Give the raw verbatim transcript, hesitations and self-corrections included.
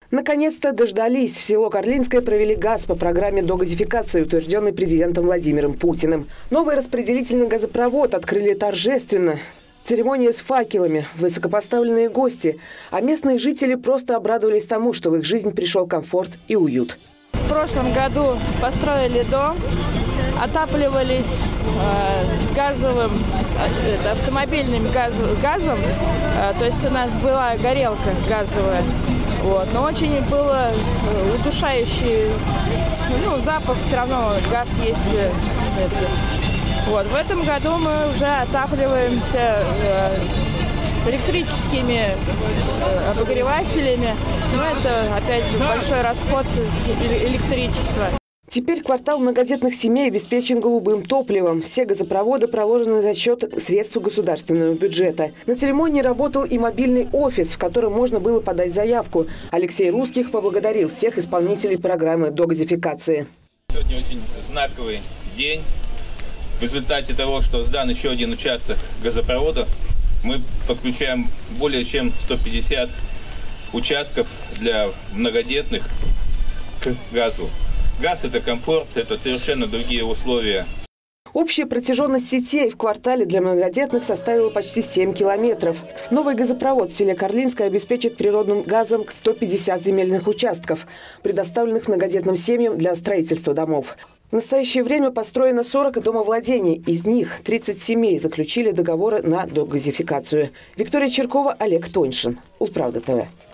Наконец-то дождались. В село Карлинское провели газ по программе догазификации, утвержденной президентом Владимиром Путиным. Новый распределительный газопровод открыли торжественно. Церемония с факелами, высокопоставленные гости. А местные жители просто обрадовались тому, что в их жизнь пришел комфорт и уют. В прошлом году построили дом, отапливались э, газовым, э, автомобильным газ, газом. Э, то есть у нас была горелка газовая. Вот. Но очень было удушающий, ну, запах, все равно газ есть. Э, вот. В этом году мы уже отапливаемся э, электрическими э, обогревателями. Но это, опять же, большой расход электричества. Теперь квартал многодетных семей обеспечен голубым топливом. Все газопроводы проложены за счет средств государственного бюджета. На церемонии работал и мобильный офис, в котором можно было подать заявку. Алексей Русских поблагодарил всех исполнителей программы догазификации. Сегодня очень знаковый день. В результате того, что сдан еще один участок газопровода, мы подключаем более чем сто пятьдесят участков для многодетных к газу. Газ – это комфорт, это совершенно другие условия. Общая протяженность сетей в квартале для многодетных составила почти семь километров. Новый газопровод в селе Карлинское обеспечит природным газом сто пятьдесят земельных участков, предоставленных многодетным семьям для строительства домов. В настоящее время построено сорок домовладений. Из них тридцать семей заключили договоры на догазификацию. Виктория Черкова, Олег Тоньшин. Улправда ТВ.